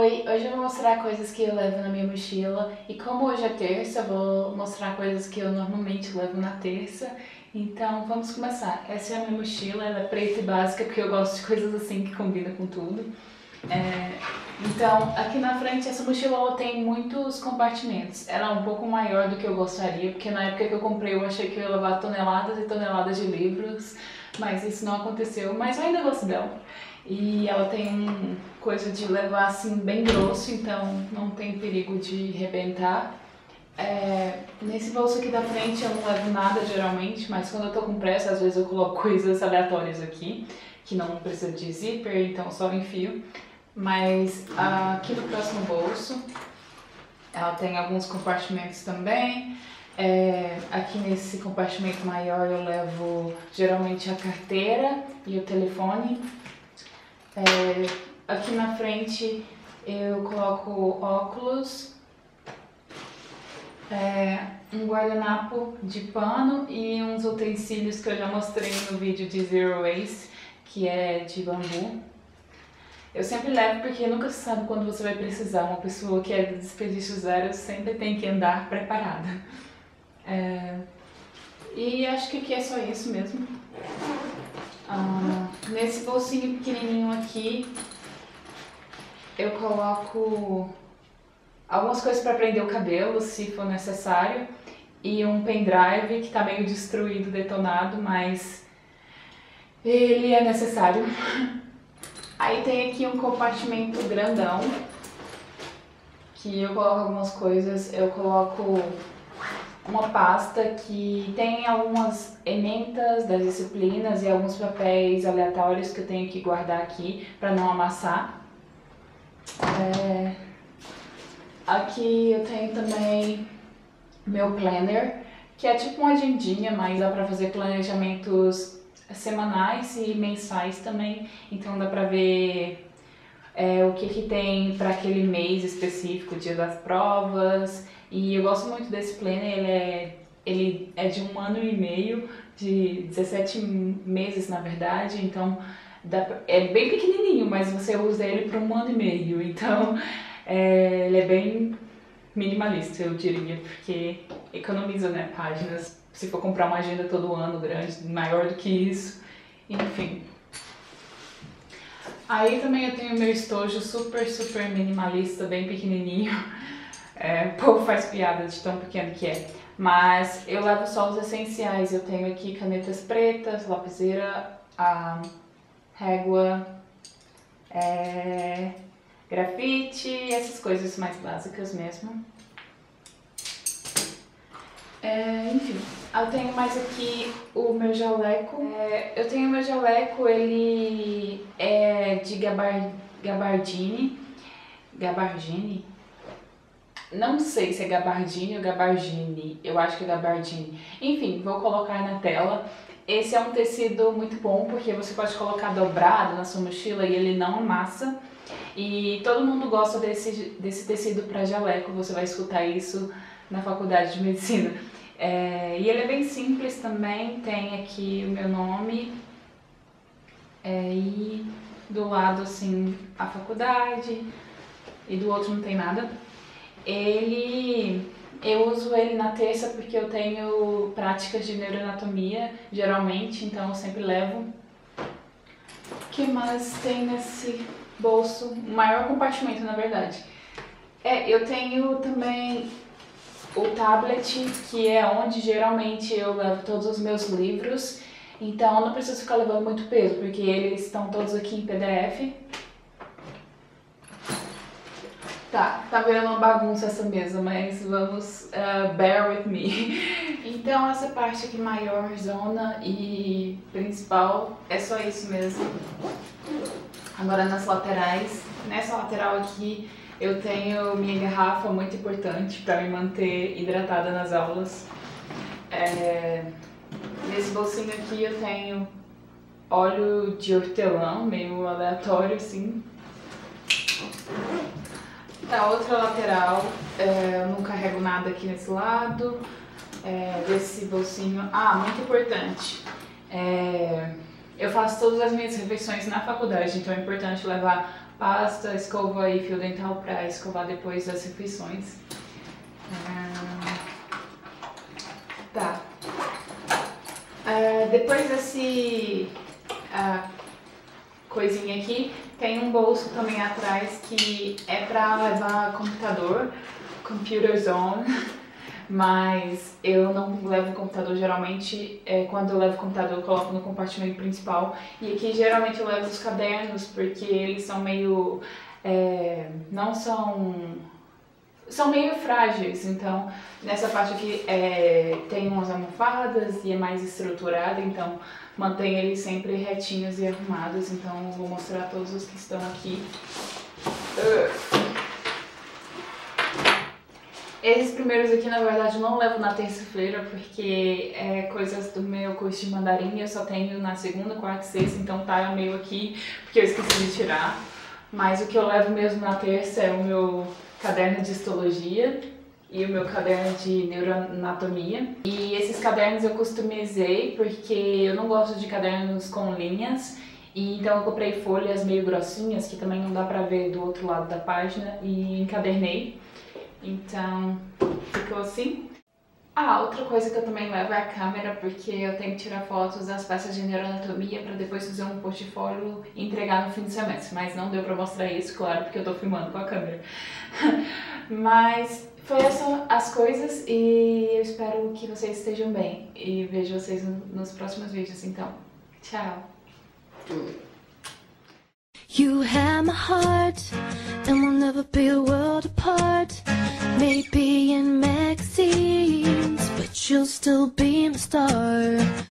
Oi, hoje eu vou mostrar coisas que eu levo na minha mochila e como hoje é terça, eu vou mostrar coisas que eu normalmente levo na terça. Então vamos começar. Essa é a minha mochila, ela é preta e básica porque eu gosto de coisas assim que combinam com tudo. Então aqui na frente essa mochila ela tem muitos compartimentos. Ela é um pouco maior do que eu gostaria, porque na época que eu comprei eu achei que eu ia levar toneladas e toneladas de livros, mas isso não aconteceu, mas eu ainda gosto dela. E ela tem coisa de levar assim bem grosso, então não tem perigo de rebentar. Nesse bolso aqui da frente eu não levo nada geralmente, mas quando eu tô com pressa às vezes eu coloco coisas aleatórias aqui, que não precisa de zíper, então só enfio. Mas aqui no próximo bolso ela tem alguns compartimentos também. Aqui nesse compartimento maior eu levo geralmente a carteira e o telefone. Aqui na frente eu coloco óculos, um guardanapo de pano e uns utensílios que eu já mostrei no vídeo de Zero Waste, que é de bambu. Eu sempre levo porque nunca se sabe quando você vai precisar. Uma pessoa que é de desperdício zero sempre tem que andar preparada. E acho que aqui é só isso mesmo. Nesse bolsinho pequenininho aqui eu coloco algumas coisas para prender o cabelo, se for necessário, e um pendrive que tá meio destruído, detonado, mas ele é necessário. Aí tem aqui um compartimento grandão, que eu coloco algumas coisas. Eu coloco uma pasta que tem algumas ementas das disciplinas e alguns papéis aleatórios que eu tenho que guardar aqui para não amassar. Aqui eu tenho também meu planner, que é tipo uma agendinha, mas dá pra fazer planejamentos semanais e mensais também, então dá pra ver o que tem para aquele mês específico, o dia das provas. E eu gosto muito desse planner, ele é de 1 ano e meio, de 17 meses na verdade, então é bem pequenininho, mas você usa ele para 1 ano e meio, então ele é bem minimalista, eu diria, porque economiza, né, páginas. Se for comprar uma agenda todo ano grande, maior do que isso, enfim. Aí também eu tenho meu estojo super minimalista, bem pequenininho. O povo faz piada de tão pequeno que é. Mas eu levo só os essenciais. Eu tenho aqui canetas pretas, lapiseira, régua, grafite, essas coisas mais básicas mesmo. Enfim, eu tenho mais aqui o meu jaleco. Eu tenho o meu jaleco, ele é de gabardine. Gabardine? Não sei se é gabardine ou gabardine, eu acho que é gabardine. Enfim, vou colocar na tela. Esse é um tecido muito bom porque você pode colocar dobrado na sua mochila e ele não amassa. E todo mundo gosta desse tecido para jaleco, você vai escutar isso na faculdade de medicina. E ele é bem simples também, tem aqui o meu nome e do lado assim a faculdade e do outro não tem nada. Eu uso ele na terça porque eu tenho práticas de neuroanatomia geralmente, então eu sempre levo. O que mais tem nesse bolso? O maior compartimento, na verdade. Eu tenho também o tablet, que é onde geralmente eu levo todos os meus livros, então eu não preciso ficar levando muito peso, porque eles estão todos aqui em PDF. Tá virando uma bagunça essa mesa, mas vamos, bear with me. Então essa parte aqui maior, zona e principal, é só isso mesmo. Agora nas laterais, nessa lateral aqui eu tenho minha garrafa muito importante para me manter hidratada nas aulas. Nesse bolsinho aqui eu tenho óleo de hortelã, meio aleatório assim. Na outra lateral, eu não carrego nada aqui nesse lado. Desse bolsinho, muito importante, Eu faço todas as minhas refeições na faculdade, então é importante levar pasta, escova e fio dental para escovar depois das refeições. Tá. Depois desse coisinha aqui, tem um bolso também atrás que é pra levar computador, computer zone, mas eu não levo computador geralmente, quando eu levo computador eu coloco no compartimento principal, e aqui geralmente eu levo os cadernos porque eles são meio, são meio frágeis, então nessa parte aqui tem umas almofadas e é mais estruturada, então mantém eles sempre retinhos e arrumados, então eu vou mostrar todos os que estão aqui. Esses primeiros aqui, na verdade, eu não levo na terça-feira, porque é coisas do meu curso de mandarim, eu só tenho na segunda, quarta e sexta, então tá meio aqui, porque eu esqueci de tirar. Mas o que eu levo mesmo na terça é o meu caderno de histologia e o meu caderno de neuroanatomia. E esses cadernos eu customizei porque eu não gosto de cadernos com linhas, e então eu comprei folhas meio grossinhas, que também não dá pra ver do outro lado da página, e encadernei. Então ficou assim. Outra coisa que eu também levo é a câmera, porque eu tenho que tirar fotos das peças de neuroanatomia para depois fazer um portfólio e entregar no fim do semestre. Mas não deu para mostrar isso, claro, porque eu tô filmando com a câmera. Mas foi essas as coisas e eu espero que vocês estejam bem. E vejo vocês nos próximos vídeos, então. Tchau! You have my heart, and we'll never be a world apart. Maybe in magazines, but you'll still be my star.